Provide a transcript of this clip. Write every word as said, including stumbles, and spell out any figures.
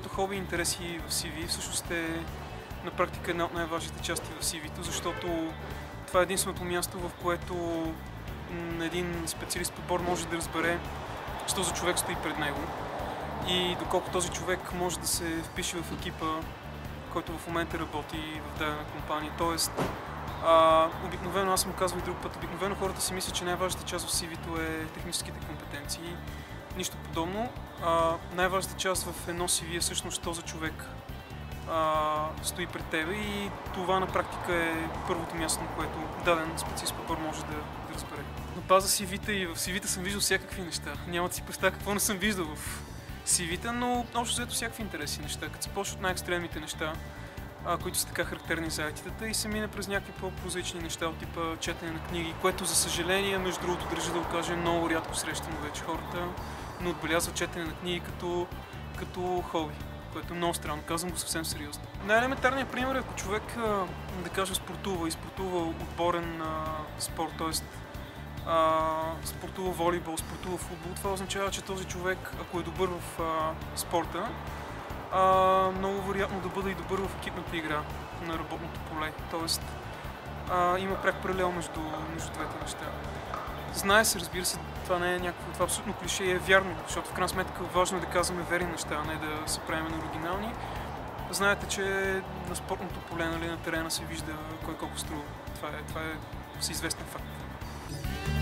понятието хоби и интереси в Си Ви всъщност е на практика една от най-важните части в Си Ви-то, защото това е единственото място, в което един специалист подбор може да разбере, че този човек стои пред него и доколко този човек може да се впише в екипа, който в момента работи в дадена компания. Тоест, а, обикновено, аз съм казвал и друг път, обикновено хората си мислят, че най-важната част в Си Ви-то е техническите компетенции. Нищо подобно. А, най-важната част в едно Си Ви е всъщност този човек а, стои пред тебе и това на практика е първото място, на което даден специалист подбор може да, да разбере. На база Си Ви-та и в Си Ви-та съм виждал всякакви неща. Няма да си представя какво не съм виждал в Си Ви-та, но общо взето всякакви интересни неща. Като се почне от най-екстремните неща, а, които са така характерни за ай ти-тата и се мине през някакви по-прозаични неща от типа четене на книги, което за съжаление, между другото, държа да го кажа, много рядко срещано вече хората, но отбелязва четене на книги като, като хоби, което е много странно, казвам го съвсем сериозно. Най-елементарният пример е, ако човек, да кажа, спортува и спортува отборен а, спорт, т.е. спортува волейбол, спортува футбол, това означава, че този човек, ако е добър в а, спорта, Uh, много вероятно да бъде и добър в екипната игра на работното поле. Тоест, uh, има пряк паралел между, между двете неща. Знае се, разбира се, това не е някакво, това абсолютно клише и е вярно, защото в крайна сметка важно е да казваме верни неща, а не да се правим на оригинални. Знаете, че на спортното поле, нали, на терена се вижда кой колко струва. Това е, това е всеизвестен факт.